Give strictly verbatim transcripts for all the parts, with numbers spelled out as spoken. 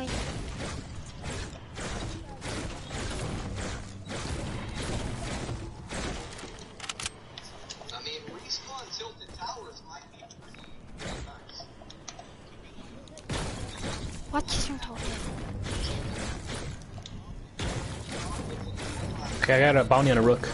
win. I mean, respawn tilted towers might be pretty nice. What is your total? Okay, I got a bounty on a rook.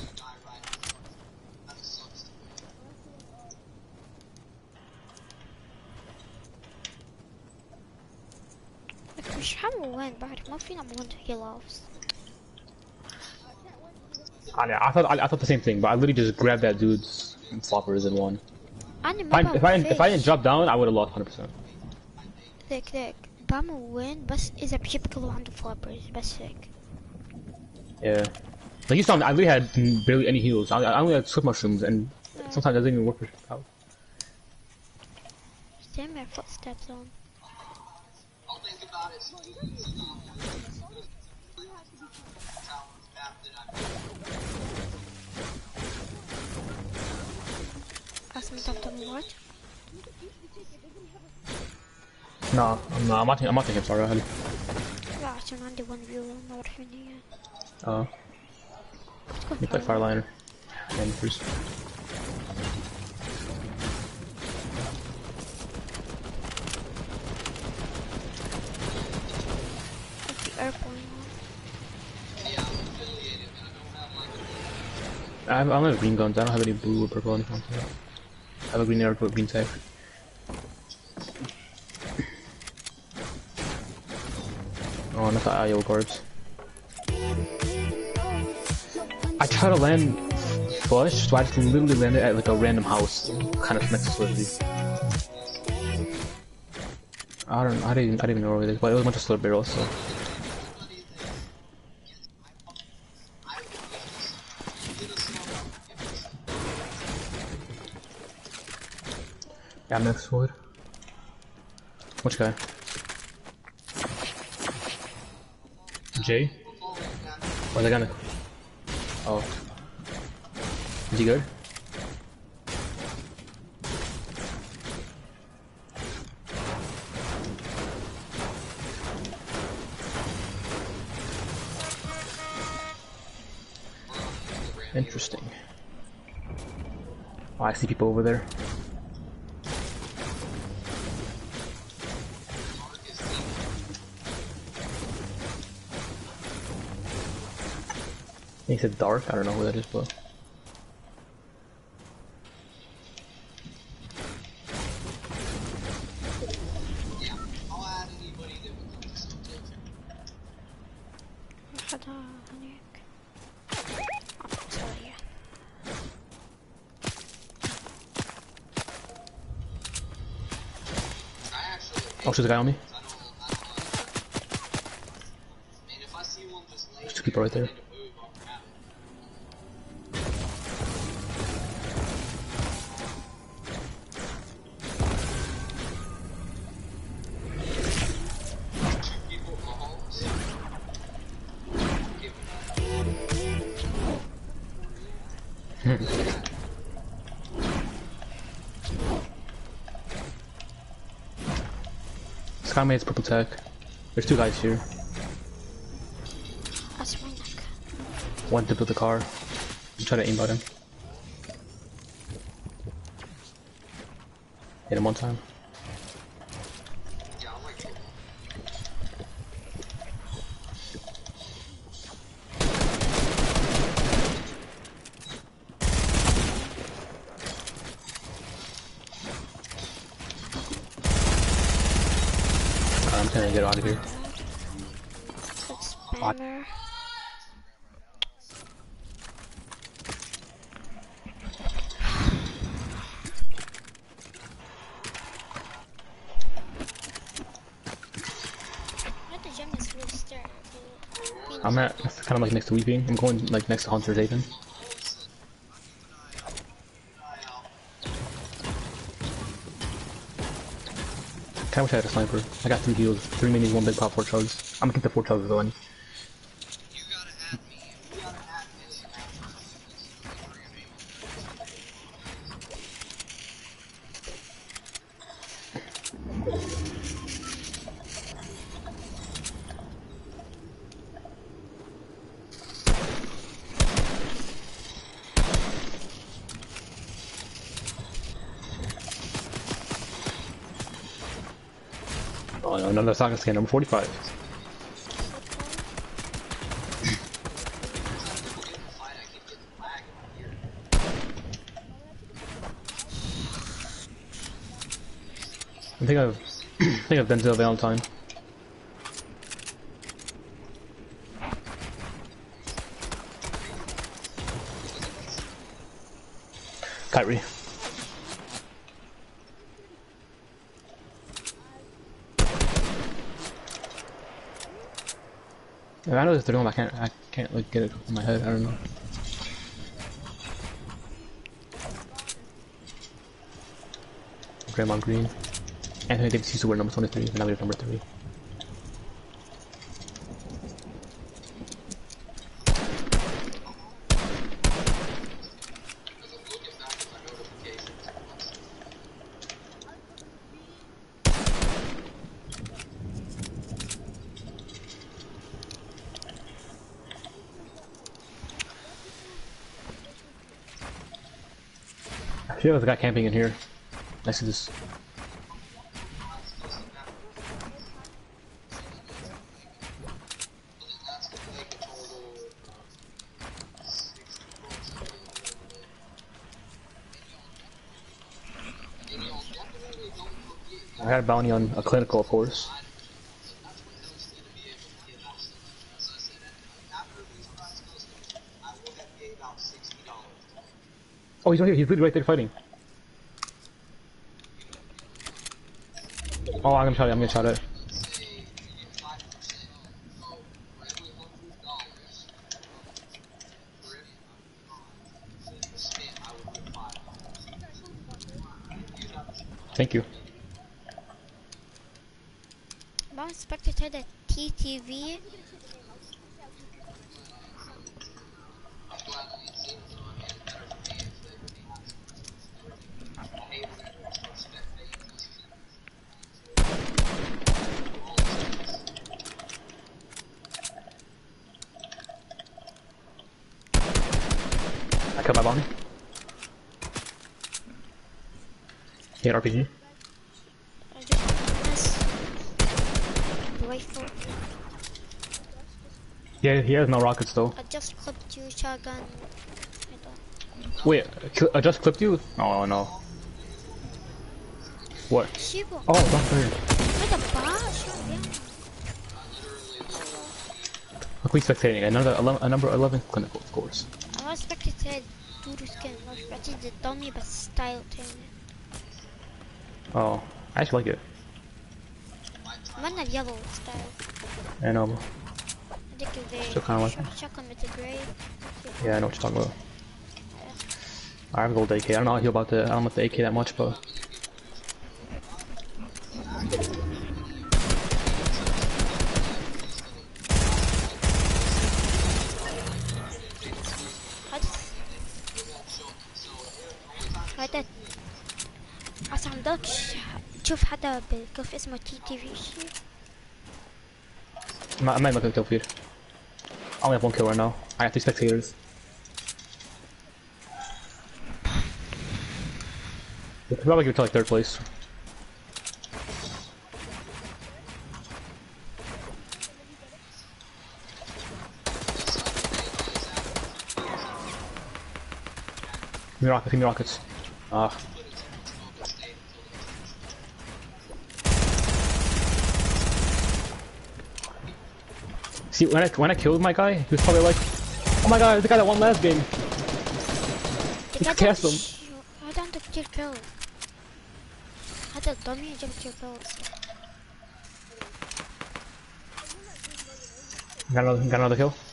Like, we should have a win, but ما فينا win to heal offs. I, I thought I, I thought the same thing, but I literally just grabbed that dude's floppers and won. أنا If ما I, if I, بعرف if I didn't فيش. drop down, I would have lost one hundred percent. ذاك ذاك بعمل win بس إذا بجيب كله عنده flappers بس هيك. Yeah. Like you saw me, I literally had barely any heals. I, I only had swift mushrooms, and sometimes it doesn't even work for power. Damn, my footsteps on. I'll think about it. أصلا تبدأ what? No, I'm not. I'm watching. I'm watching him. Sorry, ahead. لا عشان عندي one view ما أعرف من هي. Uh, you play Fireliner. And first. Airplane. I have, I don't have green guns. I don't have any blue or purple or anything. I have a green arrow, green tag. Oh, not the I O cards. I try to land flush, so I just literally land it at like a random house, kind of next to Slurpee. I don't. I didn't. Even, I didn't even know where it is, but it was a bunch of slurp barrels. So. Yeah, next sword. Which guy? Jay? Where's the gunner? Oh. Is he good? Interesting. Oh, I see people over there. He said dark, I don't know who that is, but... Oh, there's a guy on me. There's two people right there. Skymate's purple tech. There's two guys here. One to build the car. I'm trying to aim at him. Hit him one time. I'm trying to get out of here. Spammer. I'm at kind of like next to Weeping. I'm going like next to Hunter's Haven. Kinda wish I had a sniper. I got three heals, three minis, one big pop, four chugs. I'm gonna keep the four chugs going. Oh, no, another Saga scan, number forty-five. I think I've, I think I've Denzel Valentine. Kyrie. Yeah, I know there's three of them, I can't, I can't like get it in my head, I don't know. Draymond Green. Anthony Davis used to wear number twenty-three, and now we have number three. I feel like there's a guy camping in here. Next to this. I had a bounty on a clinical, of course. Oh, he's right here. He's literally right there fighting. Oh, I'm gonna try it. I'm gonna try it. Thank you. I'm expected to the T T V. I cut my bounty. He had R P G. I just want this rifle. Yeah, he has no rockets though. I just clipped you, shotgun. I don't. Wait, I just clipped you? Oh no. What? Shibu. Oh, that's her. What the boss? Yeah. Look, we spectating. Another eleven, a number eleven clinical, of course. I was expected to do the skin. I was expected to dummy but style turn it. Oh, I actually like it. I'm on the yellow style. I know. I think if they Still kinda like chuck, chuck them with the gray. Yeah, I know what you're talking about. I have a gold A K. I don't know how I feel about the. I don't know the A K that much, but. هذا عسى عندكش تشوف حدا بالكف اسمه تي تي في شي ما ما يمكن توفير. I only have one kill right now. I have three spectators. We'll probably give it to like third place. Give me rockets, give me rockets. Ah. See, when I when I killed my guy, he was probably like, "Oh my god, the guy that won last game." He cast him. هذا عنده كتير كيل هذا الضمي جاب كتير كيل Got another, got another kill.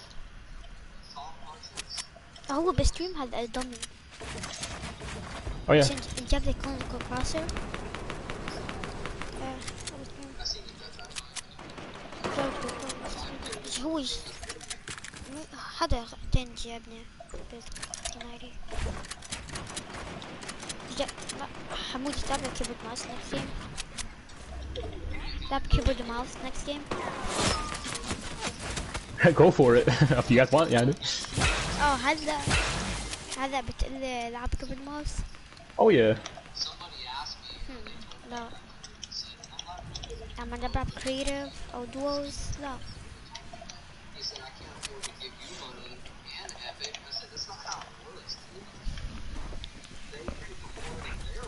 هو بستريم هذا الضمي Oh yeah. عشان جاب لي كون كوكاسر هو هذا تاني جابني بالناري حمود تلعب كيبورد ماوس next game تلعب كيبورد ماوس next game Go for it. If you guys want, يعني. اه هذا هذا بتقلي العب كيبورد ماوس Oh yeah. لا لما نلعب creative أو duos لا. He said, I can't afford to give you money and Epic. I said, that's not how it works, dude. They pay for part of their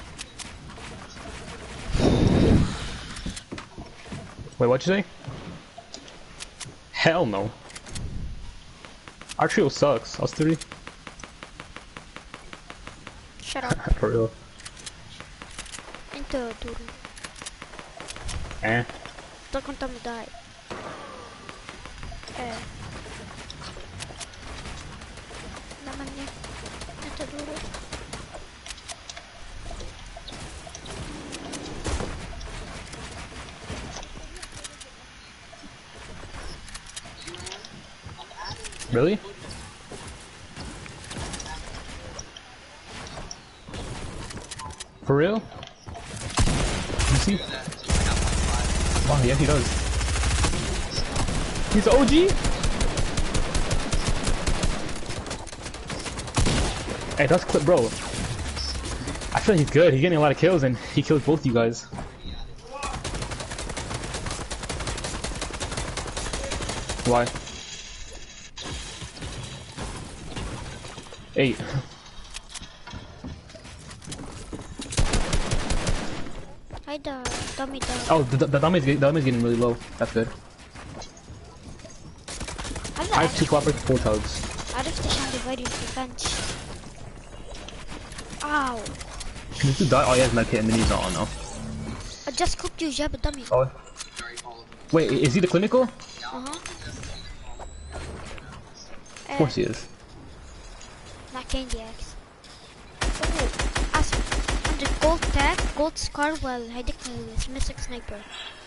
money. Wait, what'd you say? Hell no. Our trio sucks. Us three. Shut up. For real. انت دوري. Eh. ده كنت مضايق. ايه. لما انت دوري. Really? For real? You see? Wow, yeah, he does. He's the O G? Hey, that's clip, bro. I feel like he's good. He's getting a lot of kills, and he kills both you guys. Why? Eight. هيدا dummy ده. Oh, the, the dummy's getting, the dummy's getting really low. That's good. هلا I have two cloppers, four tugs. عرفت ايش عندي various defense. Ow. Can this dude die? Oh, he has medkit and then he's not on now. I just cooked you جاب dummy. Oh. Wait, is he the clinical? Uh-huh. Of course he is. Not Candy X. أسف. عندك gold tag, gold scar وهيديك mystic sniper.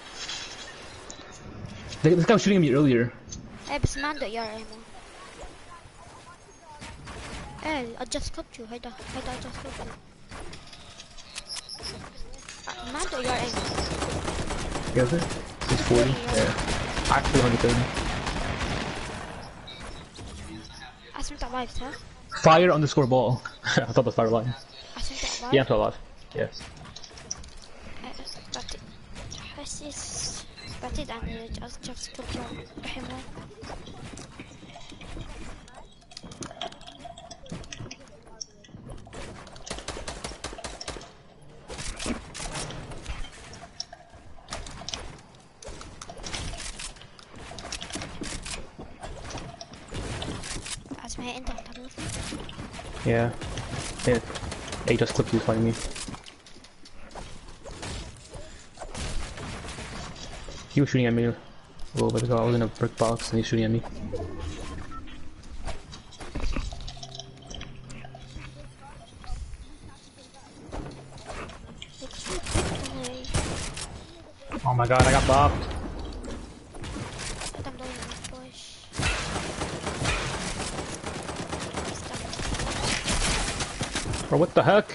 This guy was shooting at me earlier. ايه بس ما عنده يار ammo. ايه I just cooked you هيدا هيدا I just cooked you. ما عنده يار ammo. You guys are? He's forty? Yeah. Actually one thirty. أسف أنت alive صح؟ Fire underscore ball. I thought the fire line. أسف أنت alive؟ Yeah, I'm still alive. Yes. بعتقد حاسس بعتقد عن just cooked you رحمه. اسمها انت بتعرف. Yeah. Yeah. He just clipped you fighting me. He was shooting at me a little bit ago. I was in a brick box and he's shooting at me. Oh my god, I got bopped. I'm going to push. Bro, what the heck?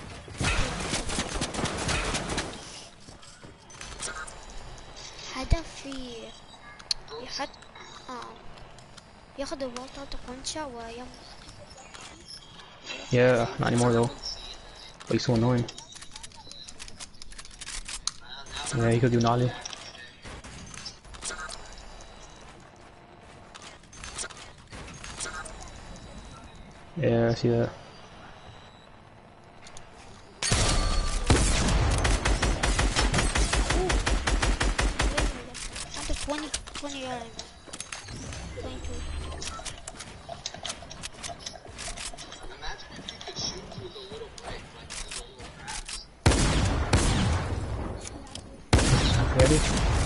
هذا في يحط اه ياخد الوالتر تقنشة ويم. Yeah, not anymore though. But he's so annoying. Yeah, he could do Nolly. Yeah, I see that. عنده twenty twenty yards. twenty-two. Imagine if you could shoot through the little break, like through the little cracks. Ready?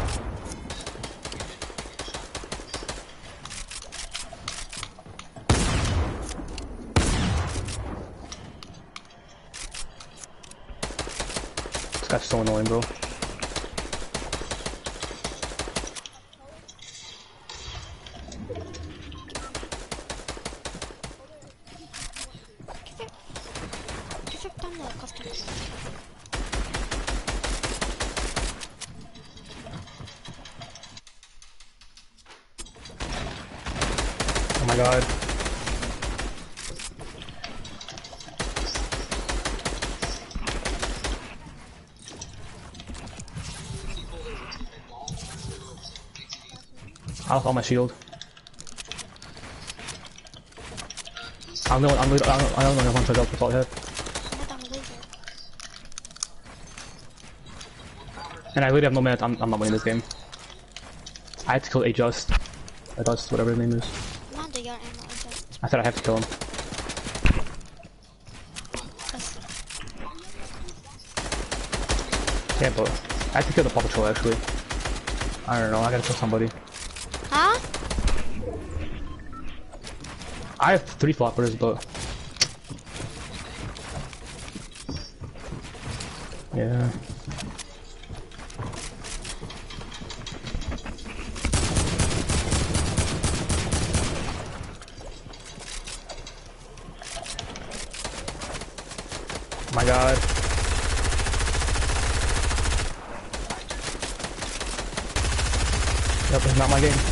This guy's so annoying, bro. كيف كيف بتعمل الكاستم؟ Oh my god. People I lost all my shield. I'm the one, I'm the, I don't know if one charge up, that's all I have. I'm not gonna lose it. And I literally have no minutes, I'm, I'm not winning this game. I had to kill Adjust. Adjust, whatever his name is. I'm under your ammo. Just I said I have to kill him. press. Yeah, but I have to kill the Paw Patrol actually. I don't know, I gotta kill somebody. Huh? I have three floppers, but... Yeah. Oh my god. Yep, it's not my game.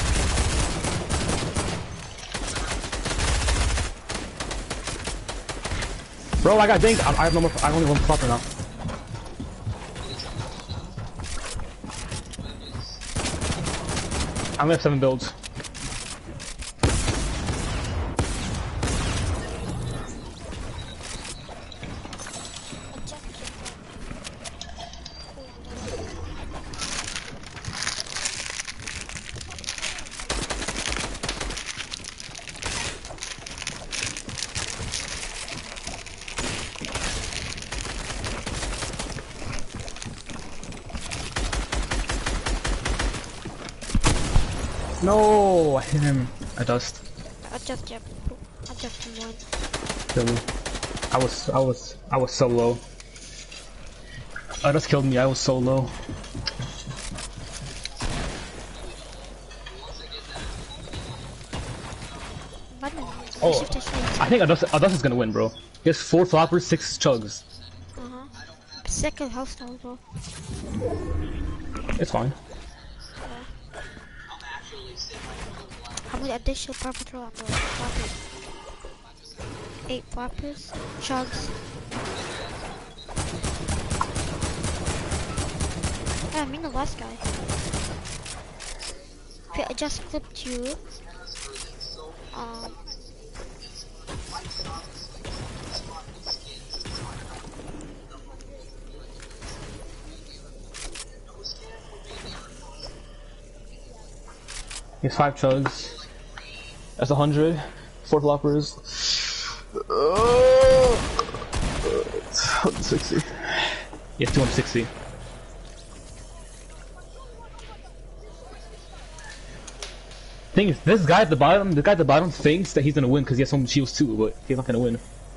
Bro, I got dinked. I I have no more. I only have one flopper now. I only have seven builds. No, I hit him. I dust. I just jumped. I just one. Kill me. I was, I was, I was so low. I just killed me. I was so low. Oh, I think Adust, Adust is gonna win, bro. He has four floppers, six chugs. Uh huh. Second house now, bro. It's fine. How many additional Paw Patrol on the floppers? Eight floppers, chugs. Yeah, I mean the last guy. Okay, I just clipped you. Um. He has five chugs. That's a hundred. Four floppers. Uh, one sixty. He has two hundred sixty. Thing is, this guy at the bottom, the guy at the bottom thinks that he's gonna win because he has some shields too, but he's not gonna win.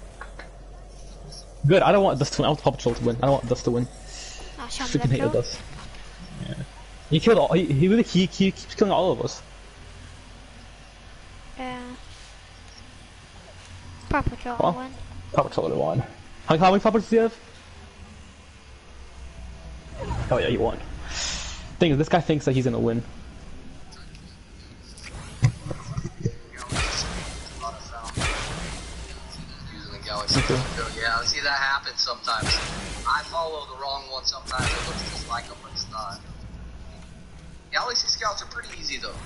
Good, I don't want Dust to win. I want Paw Patrol to win. I don't want Dust to win. Uh, Freaking hate Dust. Yeah. He killed all. He, he really he, he keeps killing all of us. Uh, Paw Patrol Well, one. Paw Patrol would have won. How, how many Paw Patrols do you have? Oh yeah, you won. Thing is, this guy thinks that he's gonna win. Okay. Yeah, I see that happen sometimes. I follow the wrong one sometimes. It looks just like them, but it's not. Galaxy Scouts are pretty easy though.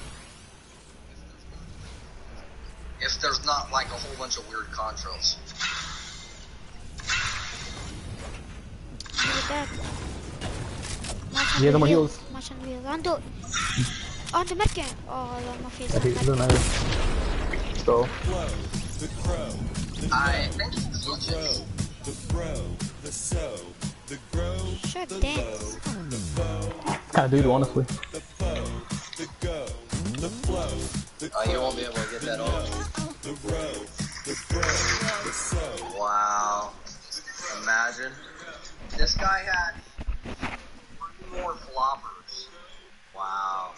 If there's not like a whole bunch of weird contrails. Look at that. Yeah, no more heals. March on wheels. On the, on the medkit. Oh, my face. I think it doesn't matter. So. The crow, the I think it's the row, the fro, the sow, the grow, Sure, the dance. low, the foe, Kinda dude, honestly. the foe, the go, the flow, the Oh, you won't be able to get that on. the row, the grow, the sow. Wow. Imagine. This guy had three more floppers. Wow.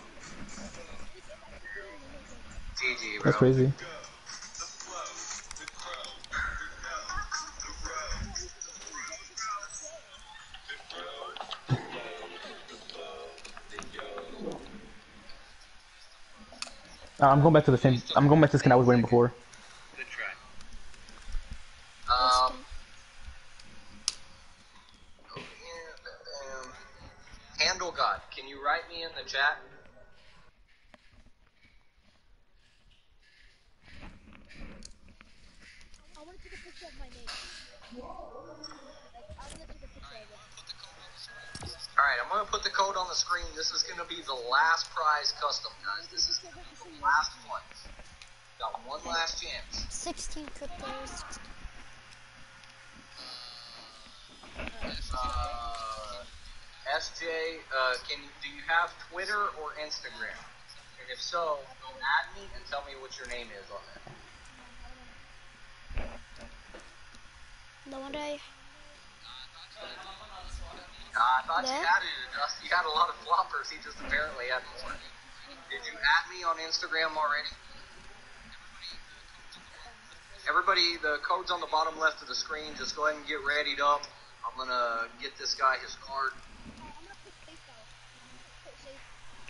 G G, bro. That's crazy. Uh, I'm going back to the same. I'm going back to the skin I was wearing before. Good try. Um. um, Handle God, can you write me in the chat? I want to take a picture of my name. Like, I want to take a picture of it. Alright, I'm gonna put the code on the screen. This is gonna be the last prize custom, guys. This is the last one. Got one last chance. sixteen cryptos. Uh, S J, uh, can do you have Twitter or Instagram? And if so, go add me and tell me what your name is on there. No wonder I... Uh, I thought No? you had it. Uh, you had a lot of floppers. He just apparently had more. Did you add me on Instagram already? Everybody, the code's on the bottom left of the screen. Just go ahead and get readied up. I'm gonna get this guy his card. I'm gonna put safe out. Put safe.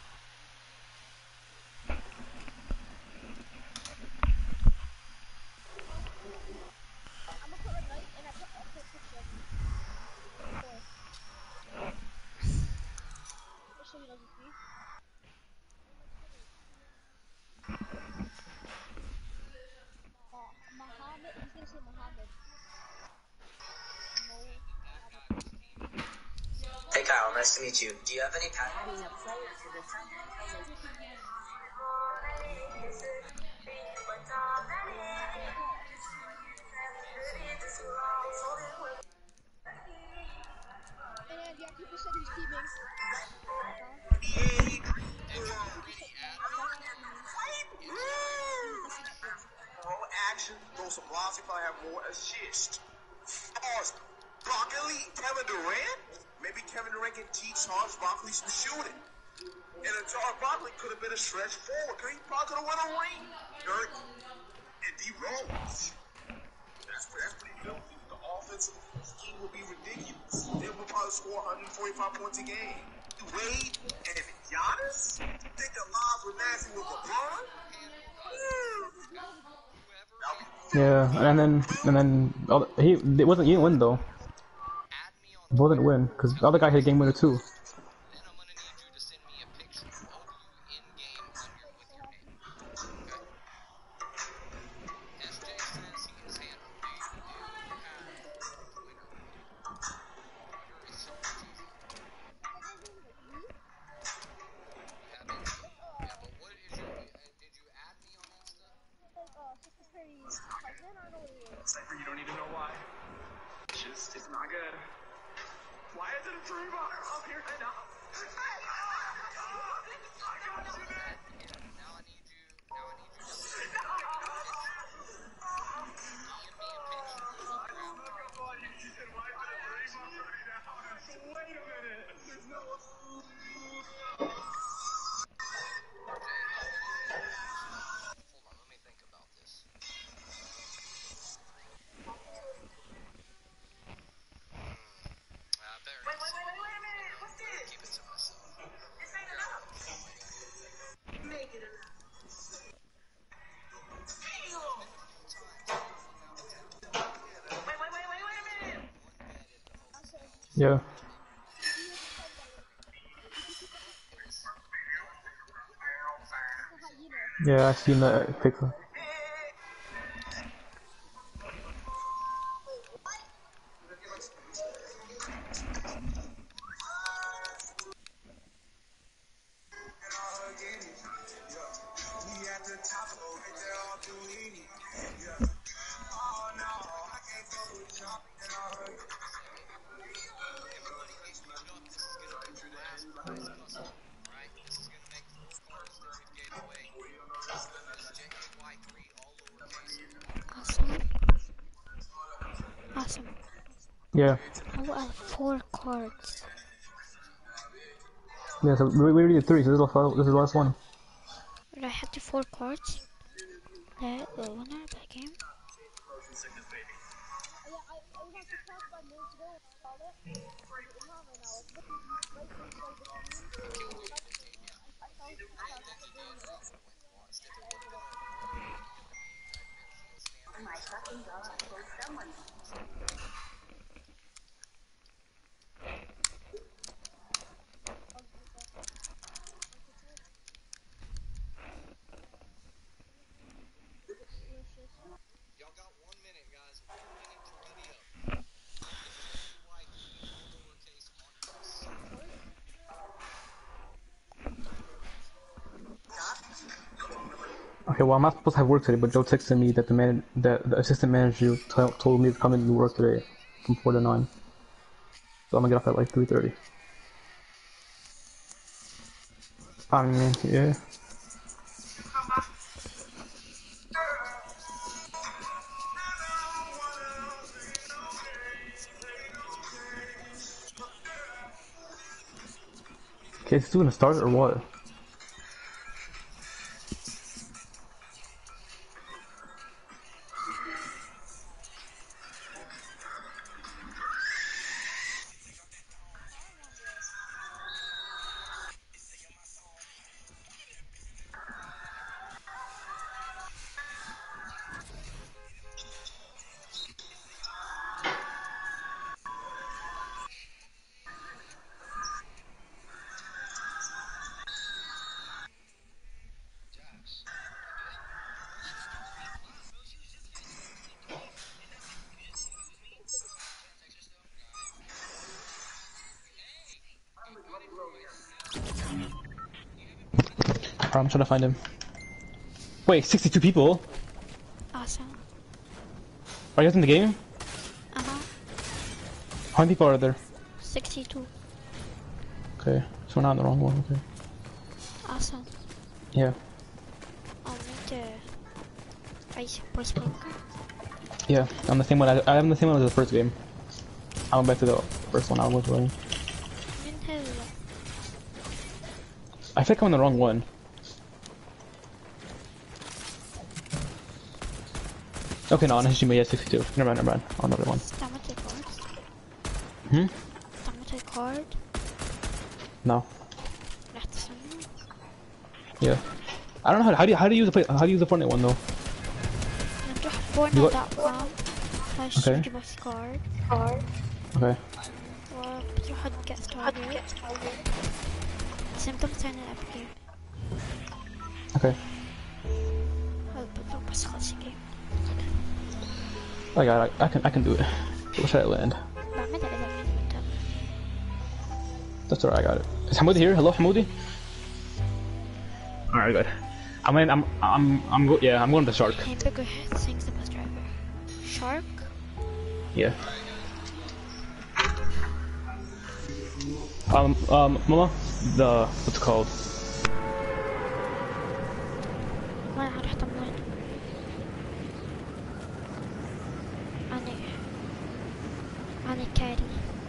I'm gonna put red light and I put a put picture of me. Four. Just so he doesn't see. Uh, Muhammad, he's gonna say Muhammad. No. Hey Kyle, nice to meet you. Do you have any pat- And then, yeah, people said he's teaming. Pro action, throw some blocks, he probably have more assists. Pause. Broccoli, Kevin Durant? Maybe Kevin Durant can teach Charles Barkley some shooting. And then Charles Barkley could have been a stretch forward, because he probably could have won a ring. Dirk and D Rose. That's, that's pretty good. The offensive scheme would be ridiculous. They would probably score one forty-five points a game. Wade and Giannis? Think the lives were nasty with LeBron? Yeah, and then and then oh, he it wasn't he didn't win though. Bo didn't win because the other guy hit a game winner too. Then I'm gonna need you to send me a picture of you in game on your with your name. Okay? S J says he is handled. Do you, do you have Twitter? Twitter is so much easier. You have it? Yeah, but what is your, uh, did you add me on Insta? Like, uh, Sister Perry's cousin, I don't know what it is. Cypher, you don't even know why. It's just, it's not good. Why is it a three bar up here right now? Now I need you, now I need you to send me a picture. D M me a picture of you around. Wait a minute. There's no. Hold on, let me think about this. I better Wait, wait, wait, wait, wait a minute. What's this? keep it to myself. This ain't enough. Make it enough. Damn. Wait, wait, wait, wait, wait a minute. Yeah. Yeah, I seen that picture. Awesome. Awesome. Yeah. I will have four cards. Yeah. So we, we already did three. So this is the this is the last one. But I have the four cards. That the winner of the game. Y'all got one minute, guys. Okay, well I'm not supposed to have work today, but Joe texted me that the man, that the assistant manager t told me to come in and work today from four to nine. So I'm gonna get off at like three thirty. I mean, yeah. Okay, is this gonna start or what? Alright, I'm trying to find him. Wait, sixty-two people? Awesome. Are you guys in the game? Uh-huh. How many people are there? sixty-two. Okay, so we're not in the wrong one, okay. Awesome. Yeah. I'll need to... Are you first broker? Yeah, I'm the same one. I, I'm the same one as the first game. I went back to the first one I was playing. I think I'm in the wrong one. Okay, no, on Hishima, yeah, sixty-two. Never mind, never mind. On another one. Stamate card? Hmm? Stamate card? No. That's something. Yeah. I don't know how, how do you how do you use the play, how do you use the Fortnite one though? I'm just Fortnite dot com. Slash Okay. Gibbous card. Card. Okay. Or put your H U D get started. Symptoms turn it up here. Okay. I'll put the classic game. I got it. I, I can I can do it. Where should I land? بعملها إذا كنت مهتم. That's alright, I got it. Is Hamoudi here? Hello, Hamoudi? Alright, good. I mean, I'm, I'm, I'm, go yeah, I'm going to the shark. Hamburger sings the bus driver. Shark? Yeah. Um, um, Mama, the, what's it called? ما راح تموين. أنا أنا كاري.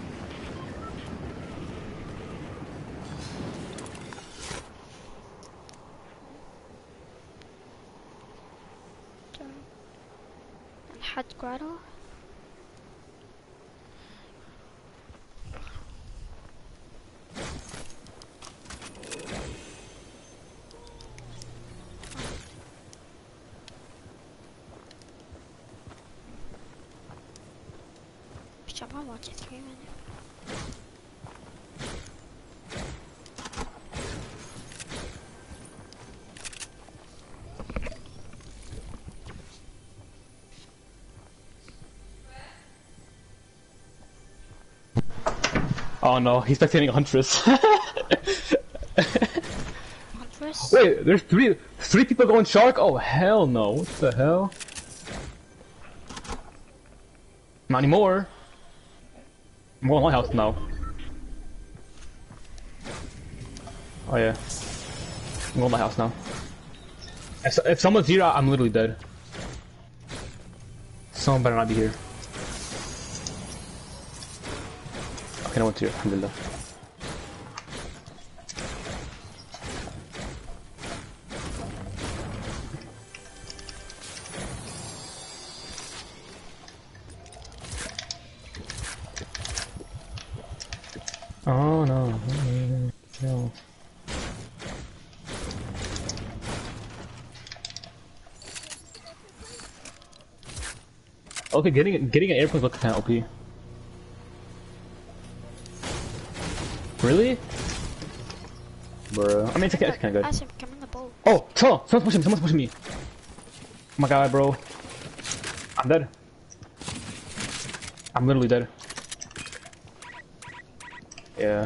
الحد جرادو. Shut my watch at three minutes. Oh no, he's spectating a Huntress. Huntress? Wait, there's three, three people going shark? Oh hell no, what the hell? Not anymore. I'm going lighthouse now. Oh yeah. I'm going lighthouse now. If, if someone's here, I'm literally dead. Someone better not be here. Okay, no one's here, alhamdulillah. Oh no, no. Okay, getting getting an airplane looks kind of O P. Really? Bro, I mean it's, it's kind of good. Asim, come in the boat. Oh, someone, someone's pushing me, someone's pushing me. Oh my god, bro. I'm dead. I'm literally dead. Yeah.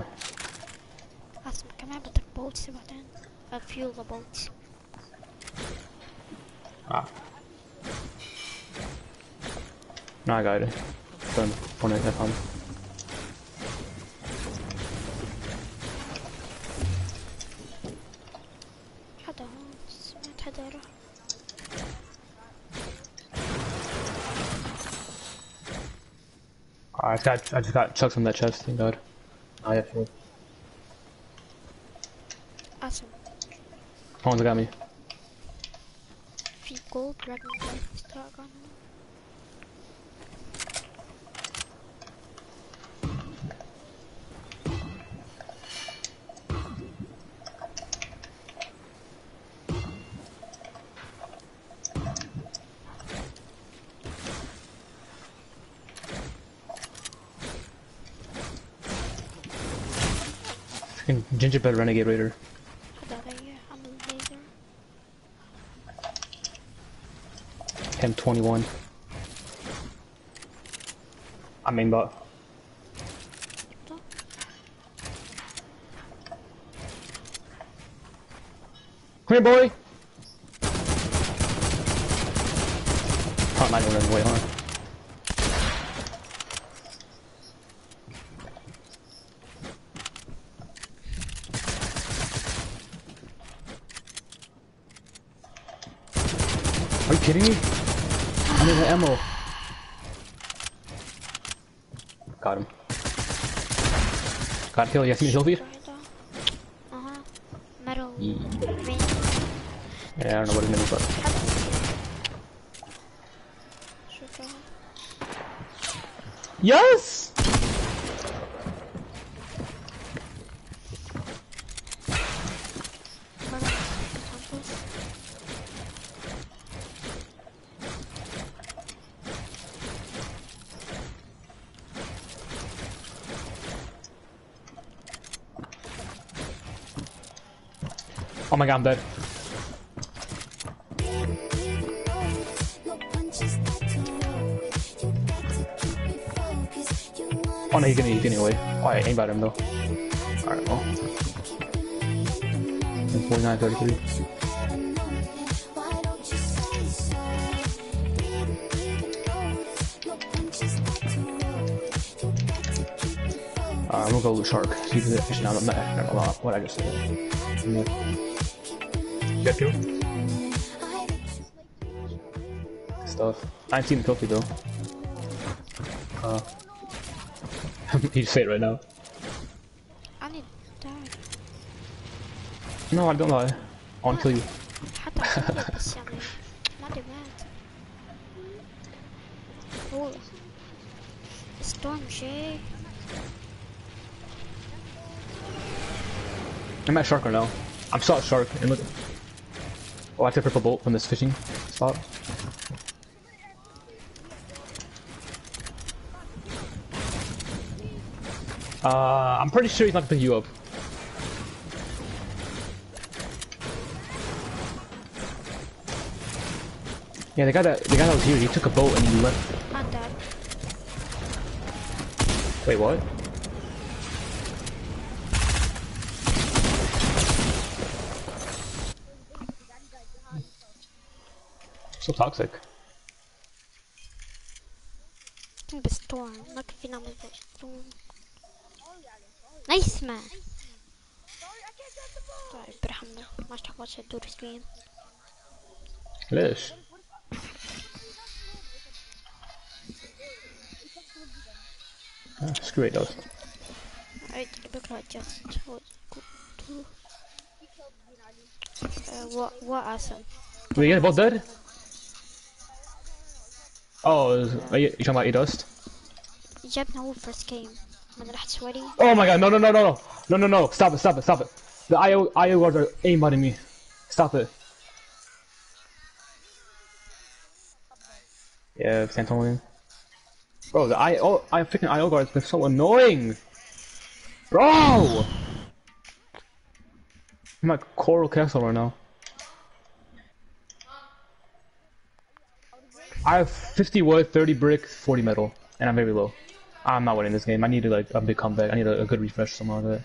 Asim, come in with the boats بعدين. I'll fuel the boats. Ah. No, I got it. Done. One at home. حدا هون سمعت حدا راح. I just got I just got chucked from that chest, thank god. I have food. Awesome. Someone's got me. في gold dragon life stock on him. Fucking gingerbread renegade raider. حدا غير عمل laser. M twenty-one. I main bot. جبته. Come here, boy! Oh, not even running away, huh? Are you kidding me? I need the ammo. Got him. Got a kill. You see me heal feed? Uh huh. Metal. Yeah. Main. Yeah, I don't know what it means, but. شوفها. Yes! Oh my god, I'm dead. Oh no, he's getting, he's getting away. Oh, I aimed at him though. Alright, well. forty-nine thirty-three. Uh, I'm gonna go with Shark. See if it's not a never mind what I just said. Get two? Stuff. I ain't seen the trophy though. Uh, you just say it right now. I need to die. No, I don't lie. I want to kill you. حتى عشان بس يعني ما ادري مات. هو Storm Shay. I'm at Shark right now. I'm still at Shark and look. Oh, I took a purple bolt from this fishing spot. Uh, I'm pretty sure he's not gonna pick you up. Yeah, the guy that the guy that was here, he took a boat and he left. I'm dead. Wait, what? So toxic. بالستورم ما كان في نعمل بالستورم. Nice man. طيب برحمنا ما اشتغلتش الدور سكرين. ليش؟ Ah, screw it, though. I بكره just uh, what what awesome. Wait, you guys both dead? Oh, are you, you talking about A-Dust? جابنا هو first game. من رحت سواري. Oh my god, no, no, no, no, no, no, no, no, stop it, stop it, stop it. The I O, I O guards are aimbotting me. Stop it. Yeah, Santolian. Bro, the I O, I freaking I O guards been so annoying. Bro! I'm at Coral Castle right now. I have fifty wood, thirty brick, forty metal, and I'm very low. I'm not winning this game. I need to like a big comeback. I need a, a good refresh, something like that.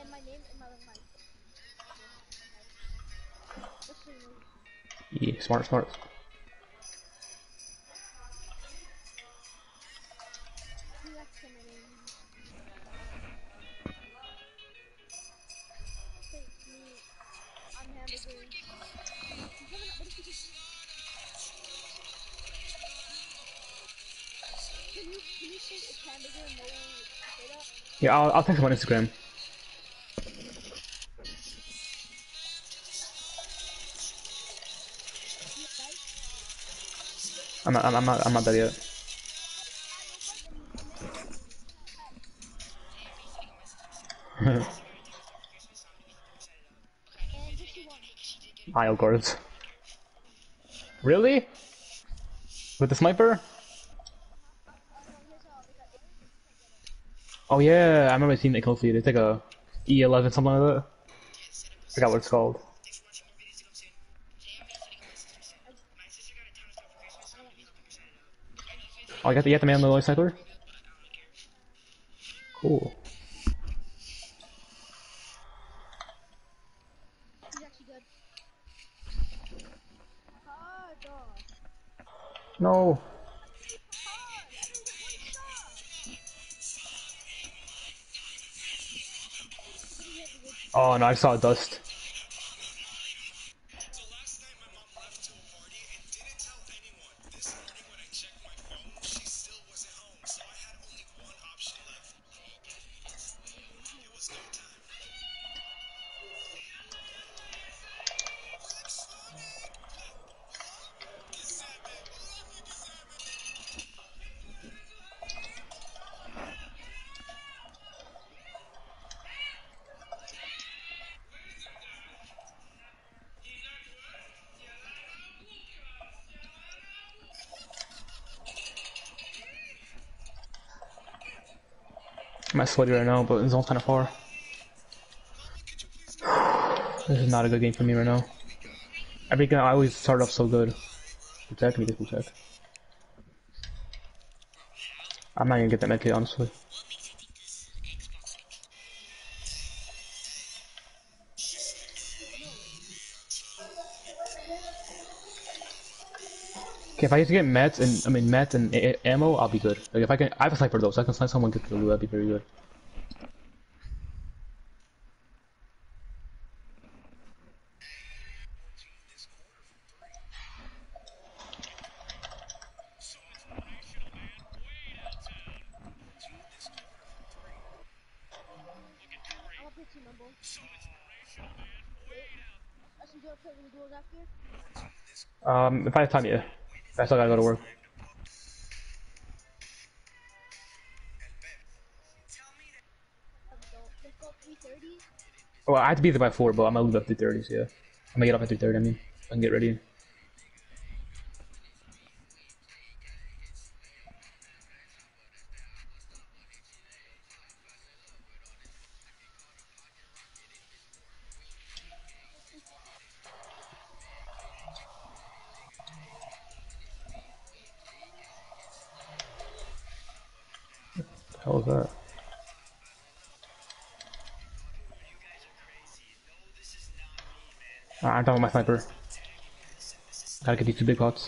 And my name and my my. Just so you know. Yeah, smart, smart. He likes to say my name. Say me. I'm hamburger. He's never not. What if he just? Can you can you say it's hamburger? No, say that. Yeah, I'll, I'll text him on Instagram. Yeah, right. I'm not, I'm, I'm not, I'm not there yet. And just you one. Aisle guards. Really? With the sniper? Oh yeah, I remember seeing it closely. It's like a E eleven, something like that. Forgot what it's called. Oh, you got the, you got the man on the low sniper? Cool. He's actually good. Ah, gosh. No. Oh no, I saw dust. So last night my mom left to a party and didn't tell anyone. This morning when I checked my phone, she still wasn't home, so I had only one option left. It was go time. I'm not sweaty right now, but it's all kind of far. This is not a good game for me right now. Every game I always start off so good. Protect me, just protect. I'm not gonna get that medkit, honestly. Okay, if I just get meds and I mean meds and a a ammo, I'll be good. Like if I can, I have a sniper though, so I can snipe someone get to the loot. That'd be very good. I'm gonna play team rumble. I should do a play with duels after. Um, if I have time, yeah. I still gotta go to work. Let's go three thirty. Well, I have to be there by four, but I'm gonna leave at three thirty. So yeah, I'm gonna get off at three thirty. I mean, I can get ready. What the hell is that? Ah, I'm talking about my sniper. Gotta get these two big pots.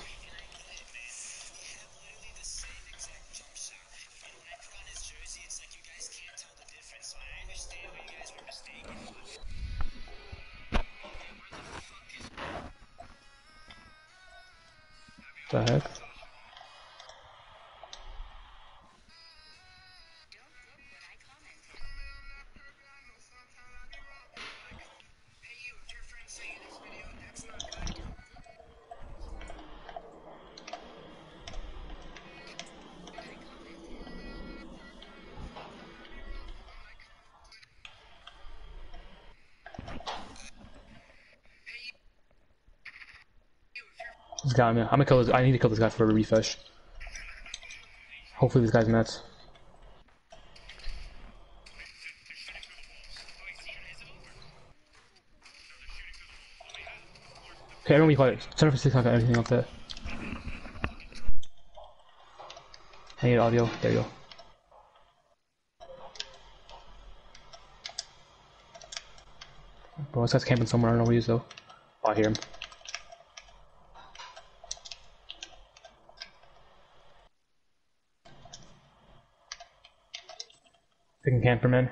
What the heck? This guy, man. I'm gonna kill this. I need to kill this guy for a refresh. Hopefully, this guy's nuts. Okay, everyone be quiet. Turn off six o'clock and everything up there. I need audio. There you go. Bro, this guy's camping somewhere. I don't know where he is though. Oh, I hear him. Picking camper, man.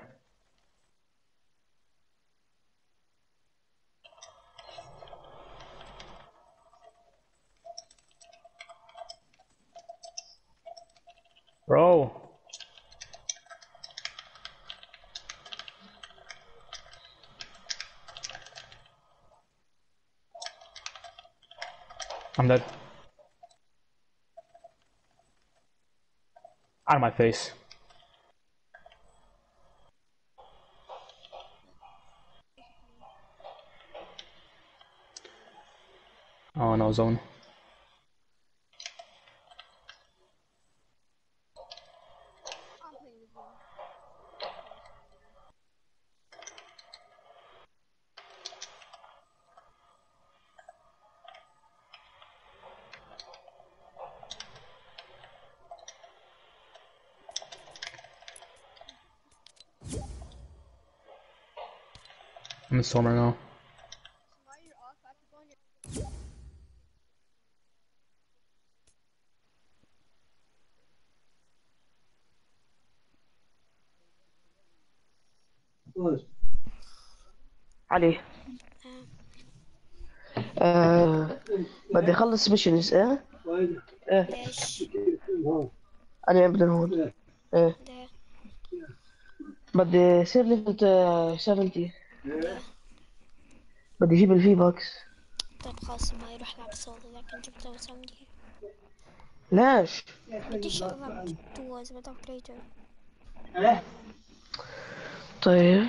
Bro. I'm dead. Out of my face. Oh no, zone. I'm in storm right now. علي آه بدي اخلص ميشنز ايه ايه ليش؟ انا ابدا هون ايه ده بدي يصير ليفل سبعين ده بدي اجيب الفي بوكس طيب خلاص ما يروح يلعب سولو لكن جبته وسامدي ليش؟ بديش ألعب دوا إذا بدك بلايتر طيب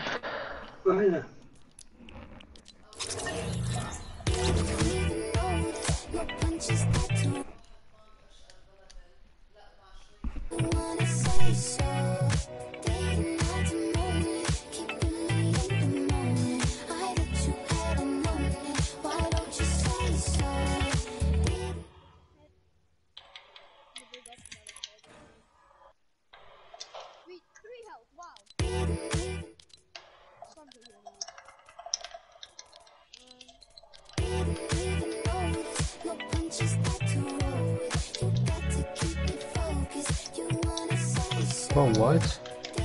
Bro, what?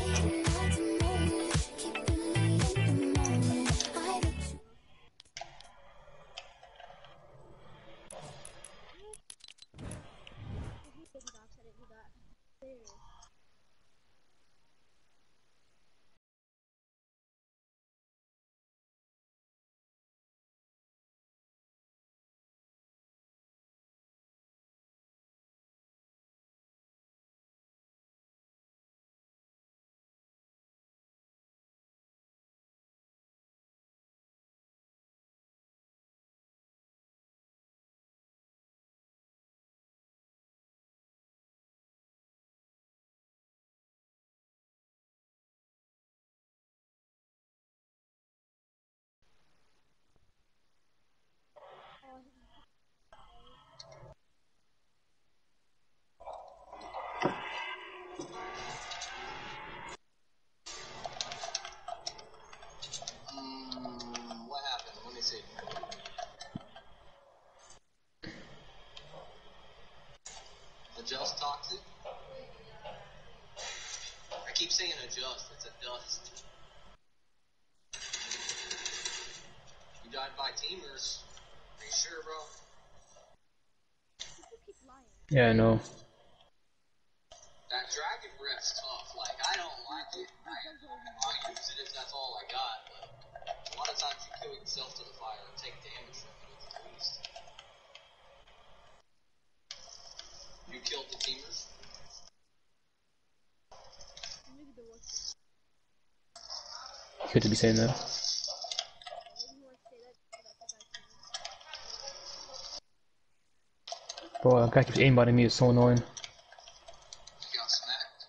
Mm, what happened? Let me see. Adjust toxic? I keep saying adjust, it's a dust. You died by teamers. Are you sure, bro? Yeah, I know. That dragon breath's tough. Like, I don't like it. I, I'll use it if that's all I got, but a lot of times you kill yourself to the fire and take damage from it at least. You killed the teamers? Good to be saying that. Bro, that guy keeps aimbotting me, it's so annoying. You got smacked.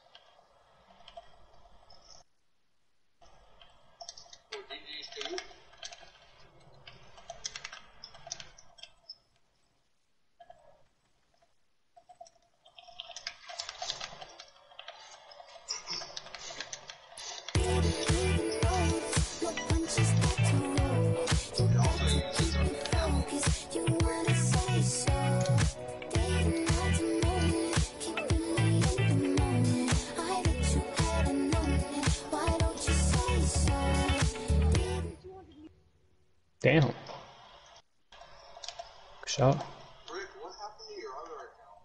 Or G G's too? Damn. Good shot. Rick, what happened to your other account?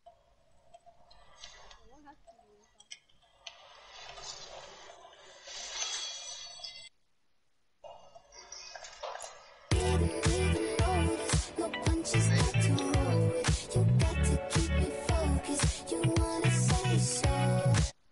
No punches got to hold it. You got to keep it focused. You wanna say so.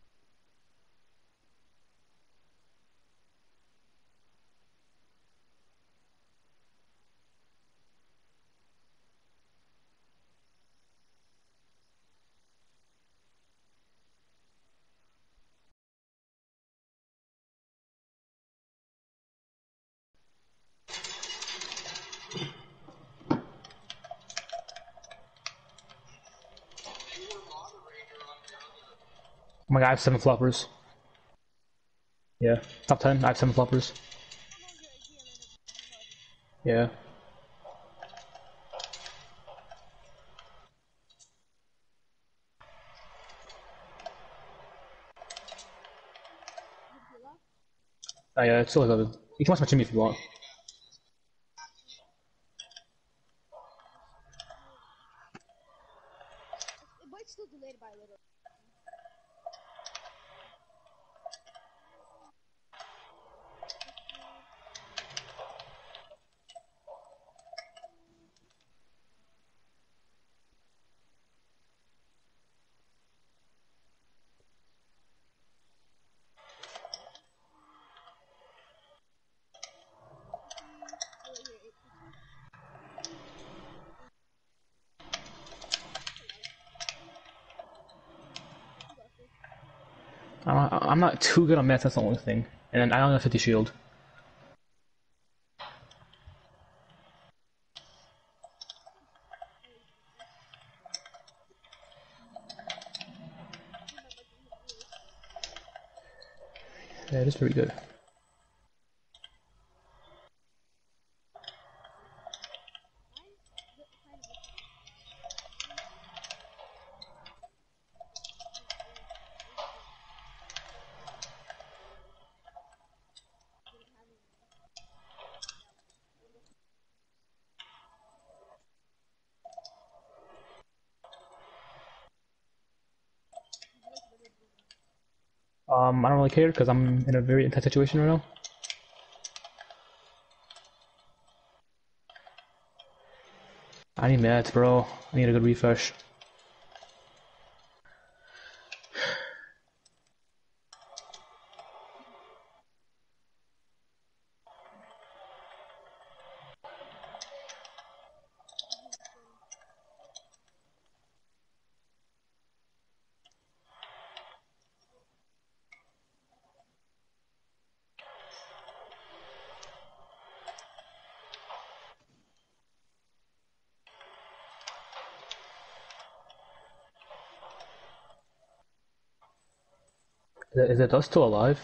Oh my god, I have seven floppers. Yeah, top ten, I have seven floppers. Yeah. Oh yeah, it's still good. You can watch my Jimmy if you want. It might still delayed by a little. I'm not, I'm not too good on math, that's the only thing. And I only have fifty shield. Yeah, it is pretty good. Um, I don't really care because I'm in a very intense situation right now. I need meds, bro. I need a good refresh. Is it, is it us still alive?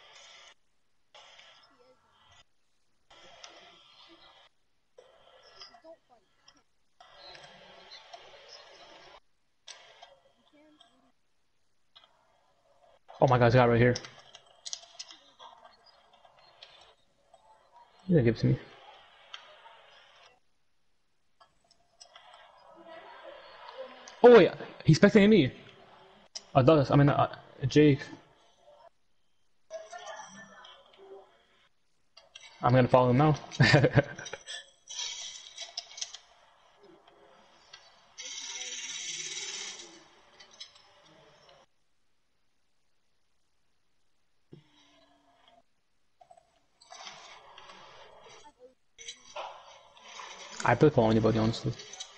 Don't fight. Oh my god, it's a guy right here. He's gonna give it to me. Oh wait, he's spectating me. Uh, does I mean uh, Jake. I'm gonna follow him now. I barely follow anybody, honestly.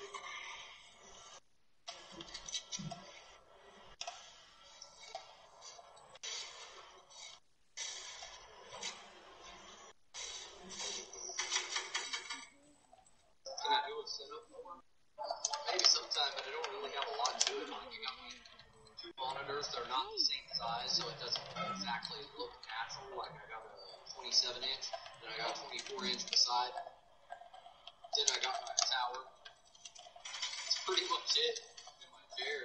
Can I do a setup for him? Maybe sometime, but I don't really have a lot to it. Like, I got like two monitors, they're not the same size, so it doesn't exactly look natural. Like, I got a twenty-seven inch, then I got a twenty-four inch beside, then I got my tower. That's pretty much it in my chair.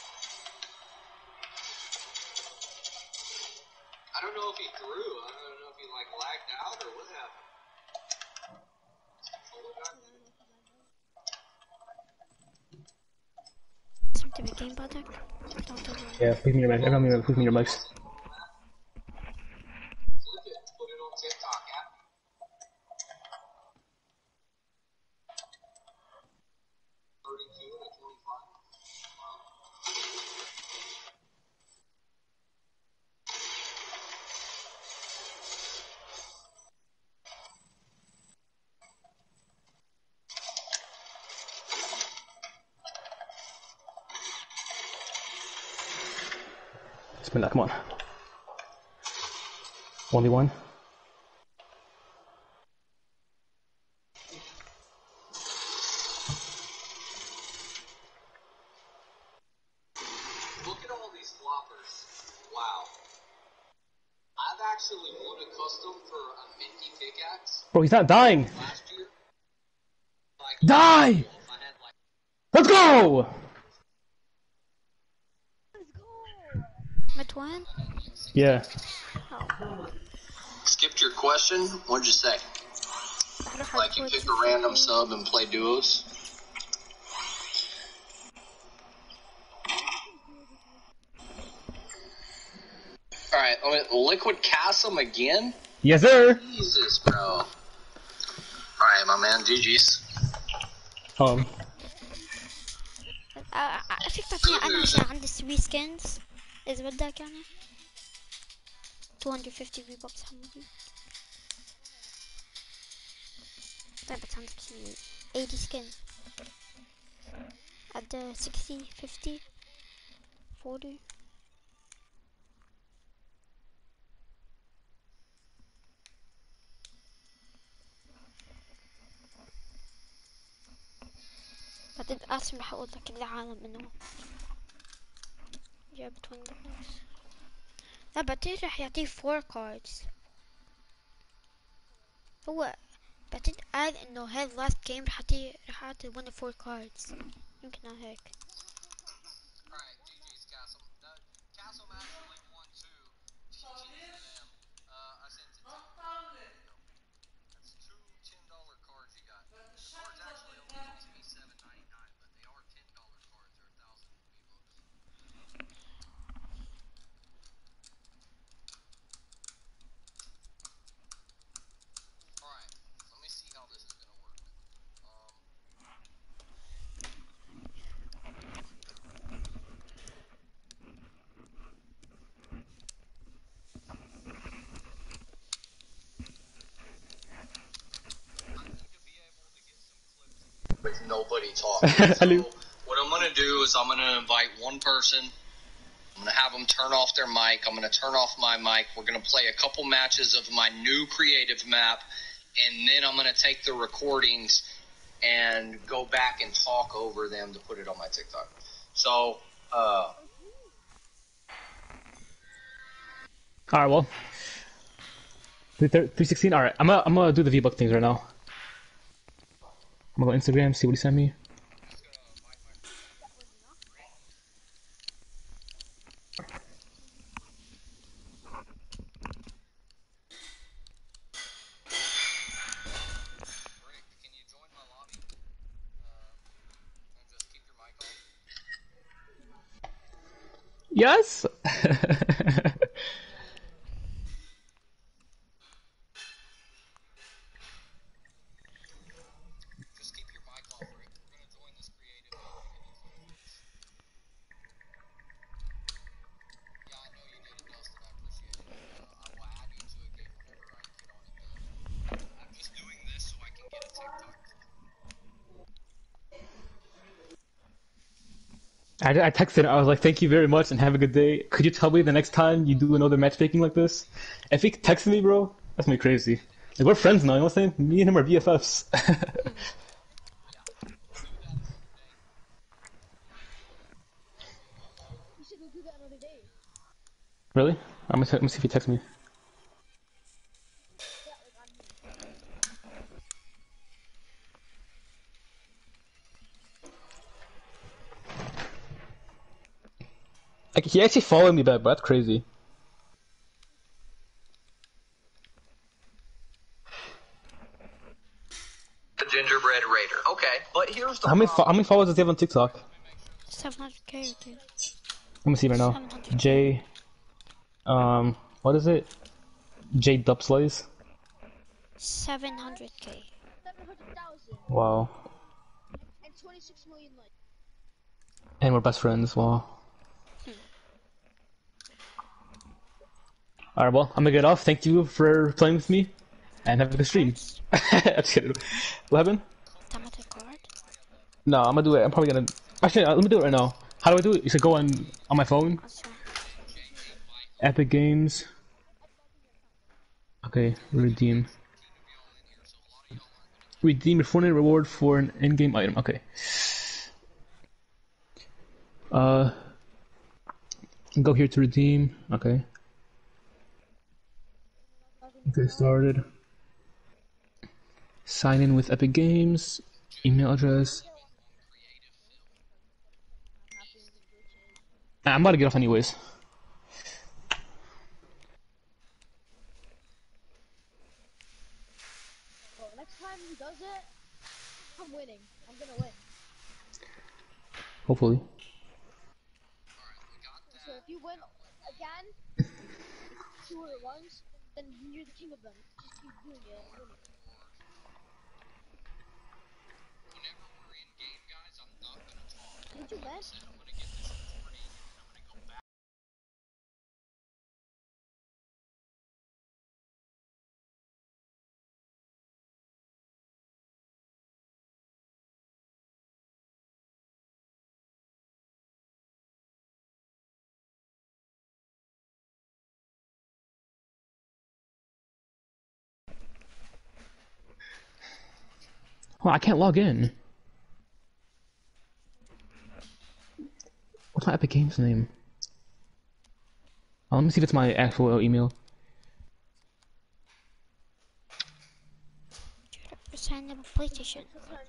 I don't know if he threw. I don't know if He like lagged out or what happened? Controller back there? Seem to be game button. Don't do that. Yeah, please me your mic. Everyone, me- please me your mics. Flip it, put it on TikTok app. thirty-two and a twenty-five. Spin that, come on. Only one. Look at all these floppers. Wow. I've actually won a custom for a Minty pickaxe Bro, he's not dying. last year. Like, Die! if I had like Let's go! Mid one? Yeah. skipped your question. What'd you say? I don't have Like you Twitch. pick a random sub and play duos? Alright, Liquid Chasm again? Yes, sir. Jesus, bro. Alright, my man, G G's. Um, آه، في فكرة أنا عشان عندي ثري skins إذا بدك يعني two hundred fifty V-Bucks حمودي. طيب بس عندك eighty skin قد sixty fifty forty. بعدين أسمع حقول لك العالم إنه جابت وين بس. لا بعدين راح يعطيه four cards. هو بعدين قال إنه هاي last game راح يعطيه راح يعطي one of four cards. يمكن هيك. Alright, G G's Castle. No, Castle actually won two. G G's to them. Uh, I sent it to you. There you go. That's two ten dollar cards you got. The cards actually only cost me seven ninety-nine, but they are ten dollar cards. They're a thousand V-Bucks. Alright, let me see how this is gonna work. Um, with nobody talking. Hello. So what I'm gonna do is I'm gonna invite one person. I'm gonna have them turn off their mic. I'm gonna turn off my mic. We're gonna play a couple matches of my new creative map, and then I'm gonna take the recordings and go back and talk over them to put it on my TikTok. So, uh, alright, well. three sixteen, alright. I'm gonna, I'm gonna do the V-Buck things right now. I'm gonna go Instagram, see what he sent me. Rick, can you join my lobby? Uh, and just keep your mic on. Yes! Just keep your mic on, Rick. We're gonna join this creative. Yeah, I know you did it, Dustin. I appreciate it. Uh, I will add you to a game whenever I get on it. Though. I'm just doing this so I can get a TikTok. I, I texted her, I was like, thank you very much and have a good day. Could you tell me the next time you do another matchmaking like this? If he texted me, bro, that's me crazy. Like, we're friends now, you know what I'm saying? Me and him are B F Fs. Really? I'm gonna, te- I'm gonna see if he texts me. Like, he actually followed me back, but that's crazy. Okay, but here's the How many fo- how problem. many followers does he have on TikTok? seven hundred K, dude. Let me see right now. seven hundred K. J, um, what is it? J Dubslays. seven hundred K. seven hundred thousand Wow. and twenty-six million likes. And we're best friends. Wow. Alright, well, I'm gonna get off. Thank you for playing with me, and have a good stream. Just kidding. What happened? Tomato card? No, I'm gonna do it. I'm probably gonna. Actually, uh, let me do it right now. How do I do it? You should go on on my phone. That's right. Epic Games. Okay, redeem. Redeem your Fortnite reward for an in-game item. Okay. Uh, go here to redeem. Okay. Okay, started. Sign in with Epic Games. Email address. I'm about to get off anyways. Well, next time he does it, I'm winning. I'm gonna win. Hopefully. So if you win again, two or once, then you're the king of them. Just keep doing it and winning. Whenever we're in game, guys, I'm not gonna talk. Did you bet? I'm gonna get this authority, and I'm gonna go back. Oh, I can't log in. What's my Epic Games name? Oh, let me see if it's my actual email. Sign up a PlayStation.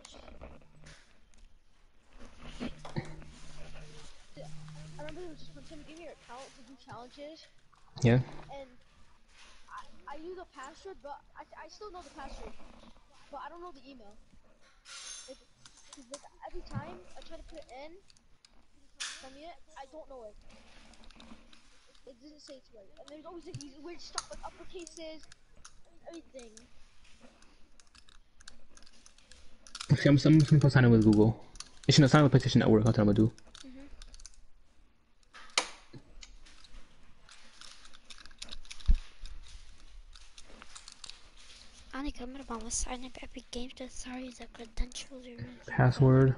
I remember there was this one time you gave me your account to do challenges, Yeah. and I, I knew the password, but I, I still know the password, but I don't know the email. Like, 'cause, like, every time I try to put it in, send me it, I don't know it. It doesn't say it's right, and there's always like these weird stuff like uppercases, everything. Actually, I'm, I'm just gonna sign in with Google. You should sign in with PlayStation Network. That's what I'm gonna do. Mm-hmm. أنا كمان بعمل sign up Epic Games to sorry the credentials are wrong. Password.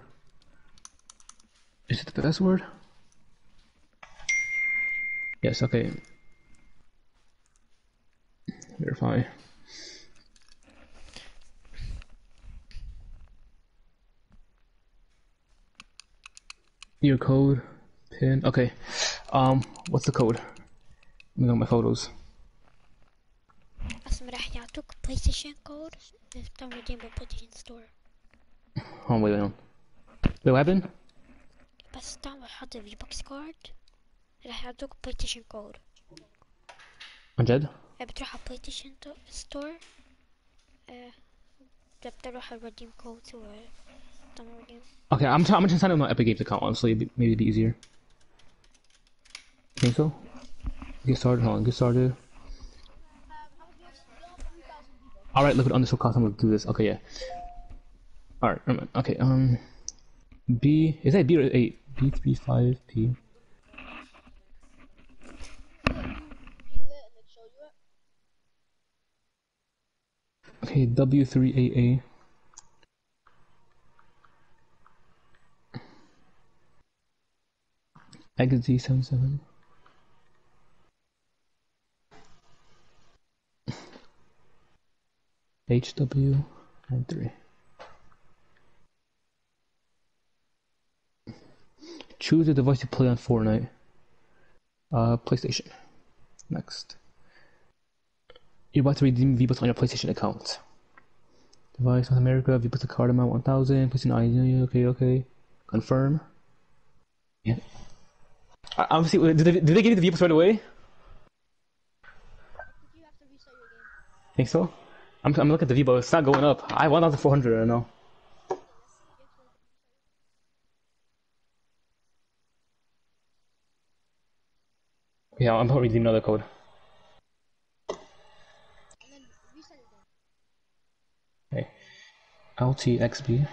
Is it the password? Yes, okay. Verify. Your code, pin. Okay. Um, what's the code? Let me go my photos. أصلا راح يعطوك PlayStation code if you redeem a PlayStation store. Oh, wait, wait, wait. Wait, what happened? بس تعمل حط V-Bucks card راح يعطوك PlayStation code. عن جد؟ بتروح على PlayStation store بتروح على redeem code و تعمل redeem. Okay, I'm, t I'm just signing up my Epic Games account, honestly. Maybe it'd be easier. Think so? Get started, hold on, get started. Alright, look at underscore cost, I'm gonna do this. Okay, yeah. Alright, never mind. Okay, um. B. Is that B or eight? B three five P. Okay, W three eight A. X Z seven seven. H W nine three. Choose a device to play on Fortnite. Uh, PlayStation. Next. You're about to redeem V-Bucks on your PlayStation account. Device North America, V-Bucks card amount one thousand. PlayStation I D, okay, okay. Confirm. Yeah. I, obviously, did they, did they give you the V-Bucks right away? You have to restart your game. Think so? I'm, I'm looking at the V-Bucks. It's not going up. I have one thousand four hundred right now. Yeah, I'm probably redeeming another code. And then reset it then. Okay. L T X B.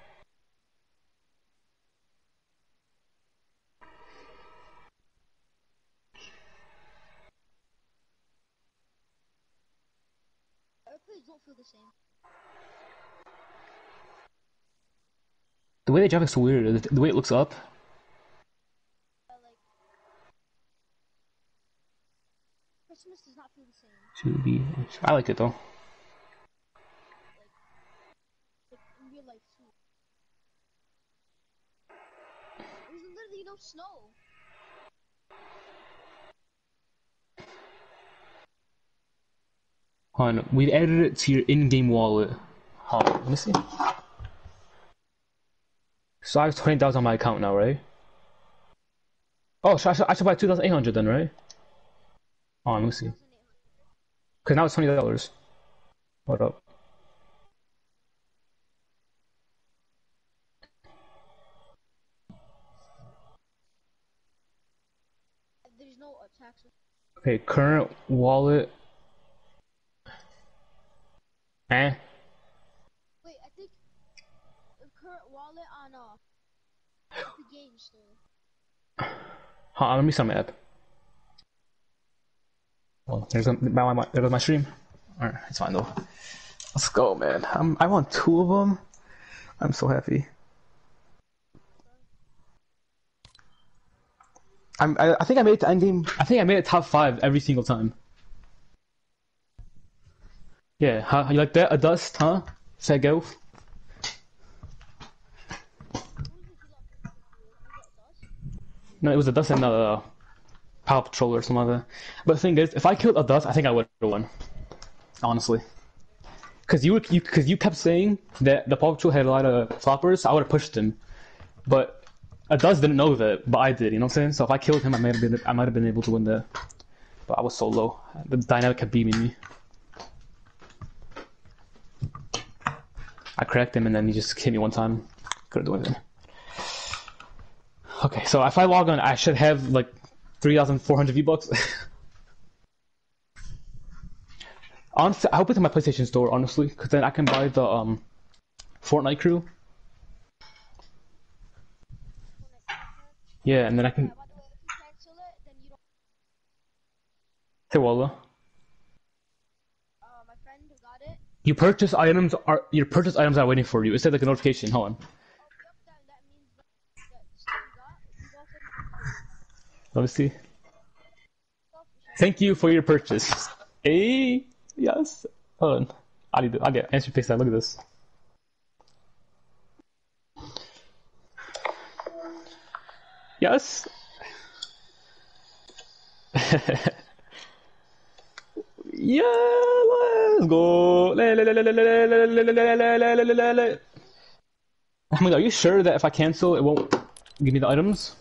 Airplanes don't feel the same. The way they drive is so weird. The, the way it looks up. Uh, like Christmas does not feel the same. Should be. I like it though. Like in real life too. There's literally no snow. Hold on, we've added it to your in-game wallet. Hold on, let me see. So I have twenty thousand on my account now, right? Oh, so I should, I should buy two thousand eight hundred then, right? Hold on, let me see. Cause now it's twenty dollars. Hold up. There's no uh, tax. Okay, current wallet. Eh? Wait, I think the current wallet on uh the game store. Hold on, let me see my app. Well, there's a, my, my, there goes my stream. Alright, it's fine though. Let's go, man. I'm, I want two of them. I'm so happy. I'm, I, I think I made it to endgame. I think I made it top five every single time. Yeah, huh? You like that? A dust, huh? Fat golf? No, it was a dust and a Power Patrol or some other. But the thing is, if I killed a dust, I think I would have won. Honestly. Cause you, you, cause you kept saying that the Paw Patrol had a lot of floppers, so I would have pushed him. But Aduz didn't know that, but I did. You know what I'm saying? So if I killed him, I might have been, I might have been able to win that. But I was so low. The dynamic kept beaming me. I cracked him, and then he just hit me one time. Couldn't do anything. Okay, so if I log on, I should have like three thousand four hundred V bucks. Honestly, I hope it's in my PlayStation Store, honestly, because then I can buy the um, Fortnite crew. Yeah, and then I can. Hey, Walla. Uh, my friend who got it. You purchase items are your purchase items are waiting for you. It said like a notification. Hold on. Oh, yep, that, that means that, that stuff you got, you got it. Let me see. Thank you for your purchase. Hey, yes. Hold on. I need to. I get answer paste that. Look at this. Yes. Yeah, let's go. Ahmed, are you sure that if I cancel, it won't give me the items?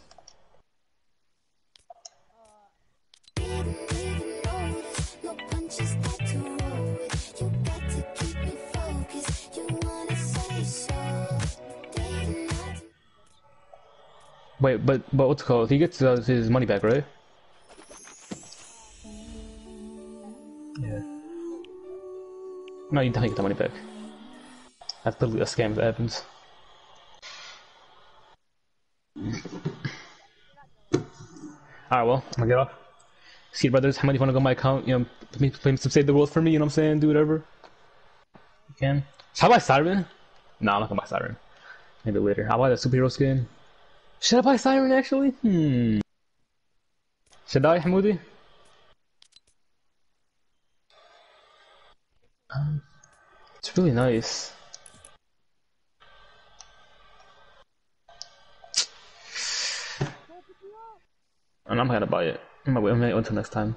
Didn't even notice, no punches got to roll with. You got to keep me focused. You wanna say so? Didn't I do- Wait, but but what's it called? He gets uh, his money back, right? Yeah. No, you don't get the money back. That's literally a scam that happens. Alright, well, I'm gonna get off. See, brothers, how many want to go on my account? You know, play, play some Save the World for me, you know what I'm saying? Do whatever. You can. Should I buy Siren? No, I'm not gonna buy Siren. Maybe later. I'll buy the superhero skin. Should I buy Siren actually? Hmm. Should I, Hamoudi? Um, it's really nice. And I'm gonna buy it. I'm gonna wait until next time.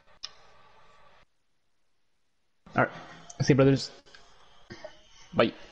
Alright. See you, brothers. Bye.